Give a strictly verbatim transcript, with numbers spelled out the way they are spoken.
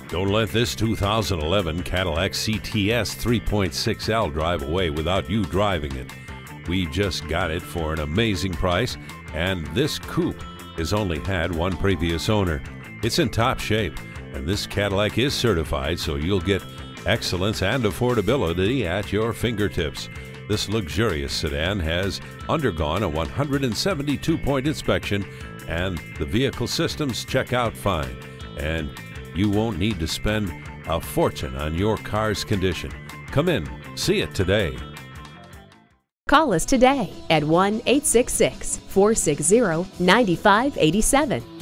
Don't let this two thousand eleven Cadillac C T S three point six L drive away without you driving it. We just got it for an amazing price, and this coupe has only had one previous owner. It's in top shape, and this Cadillac is certified, so you'll get excellence and affordability at your fingertips. This luxurious sedan has undergone a one hundred seventy-two point inspection, and the vehicle systems check out fine. And you won't need to spend a fortune on your car's condition. Come in, see it today. Call us today at one eight six six, four six zero, nine five eight seven.